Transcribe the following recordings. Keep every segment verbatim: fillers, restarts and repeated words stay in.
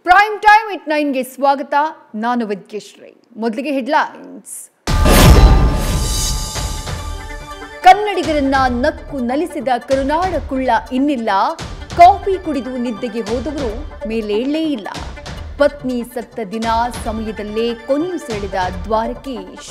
Prime time it nine ಗೆ ಸ್ವಾಗತ. ನಾನು ವಿದ್ಯಶ್ರೀ. ಮೊದಲಿಗೆ ಹೆಡ್ಲೈನ್ಸ್. ಕನ್ನಡಿಗರನ್ನ ನಕ್ಕು ನಲಿಸಿದ ಕರುನಾಡ ಕುಳ್ಳ ಇನ್ನಿಲ್ಲ. ಕಾಫಿ ಕುಡಿದು ನಿದ್ದೆಗೆ ಹೋದವರು ಮೇಲೇಳಲೇ ಇಲ್ಲ. ಪತ್ನಿ ಸತ್ತ ದಿನ ಸಮಯದಲ್ಲೇ ಕೊನೆಯು ಸೆಳೆದ ದ್ವಾರಕೀಶ್.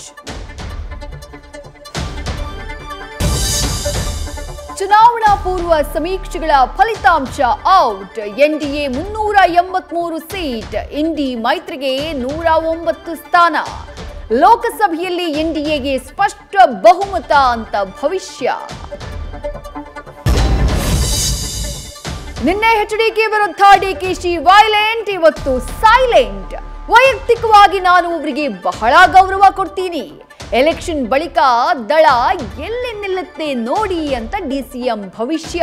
ಚುನಾವಣಾ ಪೂರ್ವ ಸಮೀಕ್ಷೆಗಳ ಫಲಿತಾಂಶ ಔಟ್. ಎನ್ಡಿಎ ಮುನ್ನೂರ ಎಂಬತ್ಮೂರು ಸೀಟ್, ಇಂಡಿ ಮೈತ್ರಿಗೆ ನೂರ ಒಂಬತ್ತು ಸ್ಥಾನ. ಲೋಕಸಭೆಯಲ್ಲಿ ಎನ್ಡಿಎಗೆ ಸ್ಪಷ್ಟ ಬಹುಮತ ಅಂತ ಭವಿಷ್ಯ. ನಿನ್ನೆ ಎಚ್ಡಿಕೆ ವಿರುದ್ಧ ಡಿಕೆಶಿ ವೈಲೆಂಟ್, ಇವತ್ತು ಸೈಲೆಂಟ್. ವೈಯಕ್ತಿಕವಾಗಿ ನಾನು ಅವರಿಗೆ ಬಹಳ ಗೌರವ ಕೊಡ್ತೀನಿ. ಎಲೆಕ್ಷನ್ ಬಳಿಕ ದಳ ಎಲ್ಲಿ ನಿಲ್ಲುತ್ತೆ ನೋಡಿ ಅಂತ ಡಿಸಿಎಂ ಭವಿಷ್ಯ.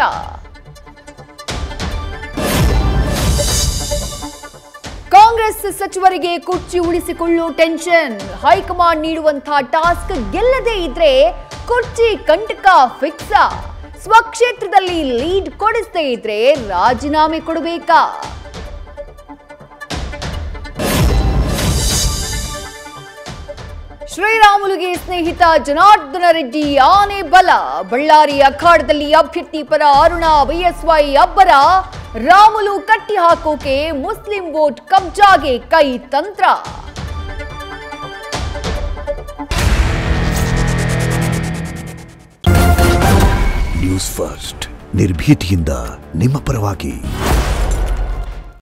ಕಾಂಗ್ರೆಸ್ ಸಚಿವರಿಗೆ ಕುರ್ಚಿ ಉಳಿಸಿಕೊಳ್ಳೋ ಟೆನ್ಷನ್. ಹೈಕಮಾಂಡ್ ನೀಡುವಂತಹ ಟಾಸ್ಕ್ ಗೆಲ್ಲದೇ ಇದ್ರೆ ಕುರ್ಚಿ ಕಂಟಕ ಫಿಕ್ಸ್. ಸ್ವಕ್ಷೇತ್ರದಲ್ಲಿ ಲೀಡ್ ಕೊಡಿಸದೇ ಇದ್ರೆ ರಾಜೀನಾಮೆ ಕೊಡಬೇಕಾ? ಶ್ರೀರಾಮುಲುಗೆ ಸ್ನೇಹಿತ ಜನಾರ್ದನ ರೆಡ್ಡಿ ಆನೆ ಬಲ. ಬಳ್ಳಾರಿ ಅಖಾಡದಲ್ಲಿ ಅಭ್ಯರ್ಥಿ ಪರ ಅರುಣ ಬಿಎಸ್ವೈ ಅಬ್ಬರ. ರಾಮುಲು ಕಟ್ಟಿ ಹಾಕೋಕೆ ಮುಸ್ಲಿಂ ವೋಟ್ ಕಬ್ಜಾಗೆ ಕೈ ತಂತ್ರ. ನ್ಯೂಸ್ ಫಸ್ಟ್, ನಿರ್ಭೀತಿಯಿಂದ ನಿಮ್ಮ ಪರವಾಗಿ.